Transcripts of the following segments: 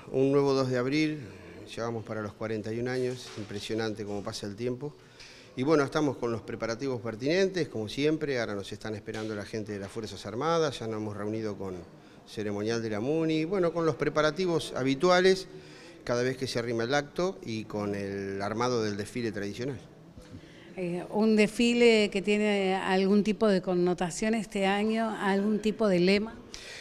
un nuevo 2 de abril, ya vamos para los 41 años, impresionante cómo pasa el tiempo. Y bueno, estamos con los preparativos pertinentes, como siempre, ahora nos están esperando la gente de las Fuerzas Armadas, ya nos hemos reunido con ceremonial de la MUNI, bueno, con los preparativos habituales cada vez que se arrima el acto y con el armado del desfile tradicional. Un desfile que tiene algún tipo de connotación este año, algún tipo de lema.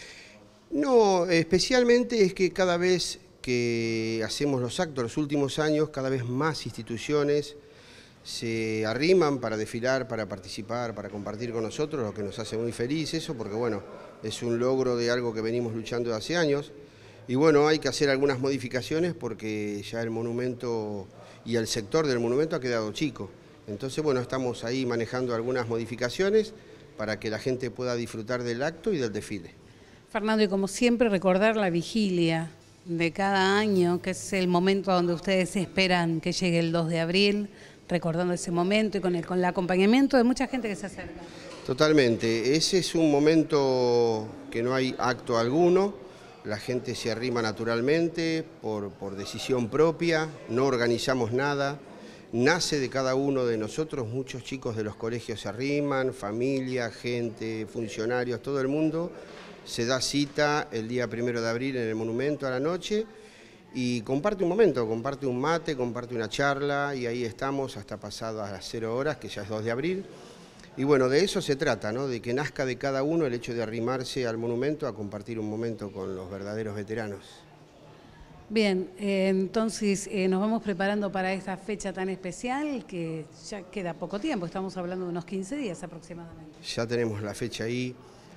No, especialmente es que cada vez que hacemos los actos, los últimos años, cada vez más instituciones se arriman para desfilar, para participar, para compartir con nosotros, lo que nos hace muy felices, eso porque bueno, es un logro de algo que venimos luchando hace años. Y bueno, hay que hacer algunas modificaciones porque ya el monumento y el sector del monumento ha quedado chico. Entonces bueno, estamos ahí manejando algunas modificaciones para que la gente pueda disfrutar del acto y del desfile. Fernando, y como siempre recordar la vigilia de cada año, que es el momento donde ustedes esperan que llegue el 2 de abril, recordando ese momento y con el acompañamiento de mucha gente que se acerca. Totalmente, ese es un momento que no hay acto alguno, la gente se arrima naturalmente, por decisión propia, no organizamos nada, nace de cada uno de nosotros, muchos chicos de los colegios se arriman, familia, gente, funcionarios, todo el mundo se da cita el día 1 de abril en el monumento a la noche y comparte un momento, comparte un mate, comparte una charla y ahí estamos hasta pasadas las 0 horas, que ya es 2 de abril. Y bueno, de eso se trata, ¿no? De que nazca de cada uno el hecho de arrimarse al monumento a compartir un momento con los verdaderos veteranos. Bien, entonces nos vamos preparando para esta fecha tan especial que ya queda poco tiempo, estamos hablando de unos 15 días aproximadamente. Ya tenemos la fecha ahí.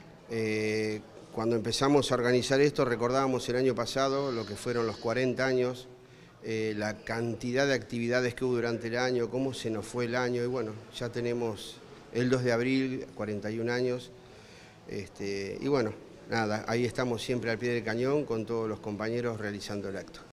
Cuando empezamos a organizar esto recordábamos el año pasado lo que fueron los 40 años, la cantidad de actividades que hubo durante el año, cómo se nos fue el año y bueno, ya tenemos el 2 de abril, 41 años, y bueno, nada, ahí estamos siempre al pie del cañón con todos los compañeros realizando el acto.